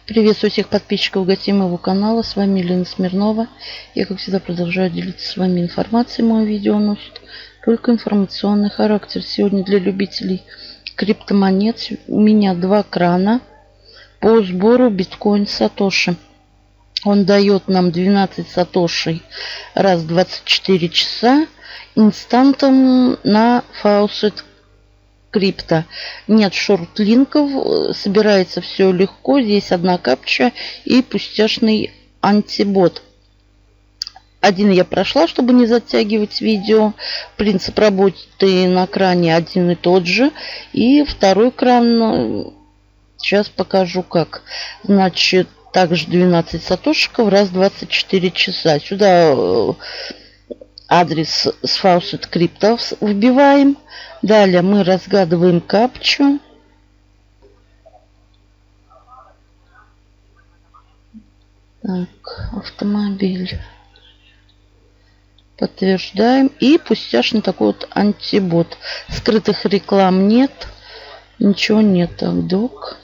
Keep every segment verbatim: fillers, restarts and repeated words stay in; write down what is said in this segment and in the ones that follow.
Приветствую всех подписчиков и гостей моего канала. С вами Елена Смирнова. Я, как всегда, продолжаю делиться с вами информацией. Мое видео носит только информационный характер. Сегодня для любителей криптомонет у меня два крана по сбору биткоин сатоши. Он дает нам двенадцать сатошей раз в двадцать четыре часа инстантом на Faucet Крипто. Нет шорт-линков, собирается все легко. Здесь одна капча и пустяшный антибот. Один я прошла, чтобы не затягивать видео. Принцип работы на кране один и тот же. И второй кран, сейчас покажу как. Значит, также двенадцать сатошиков раз в двадцать четыре часа. Сюда адрес с Faucet Крипто вбиваем. Далее мы разгадываем капчу. Так, автомобиль. Подтверждаем. И пустяшный такой вот антибот. Скрытых реклам нет. Ничего нет. Так, док.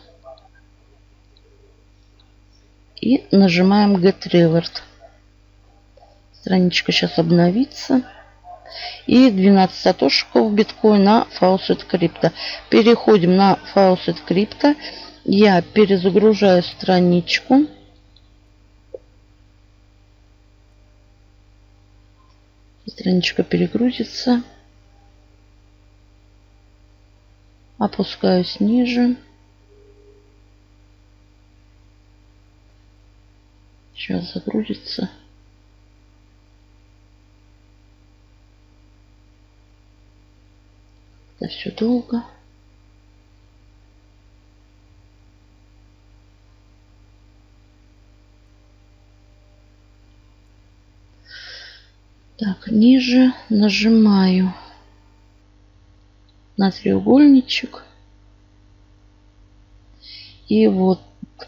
И нажимаем Get Reward. Страничка сейчас обновится. И двенадцать сатошиков биткоин на Faucet Крипто. Переходим на Faucet Крипто. Я перезагружаю страничку. Страничка перегрузится. Опускаюсь ниже. Сейчас загрузится. Это все долго. Так, ниже нажимаю на треугольничек. И вот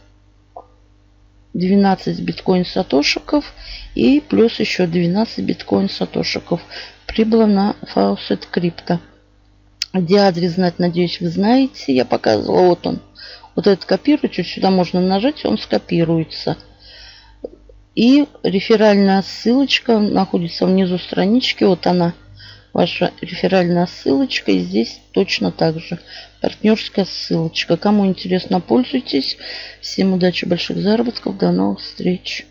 двенадцать биткоин сатошиков и плюс еще двенадцать биткоин сатошиков прибыло на Faucet Крипто. Где адрес знать, надеюсь, вы знаете. Я показывала. Вот он. Вот этот копируется. Сюда можно нажать, он скопируется. И реферальная ссылочка находится внизу странички. Вот она. Ваша реферальная ссылочка. И здесь точно так же. Партнерская ссылочка. Кому интересно, пользуйтесь. Всем удачи, больших заработков. До новых встреч.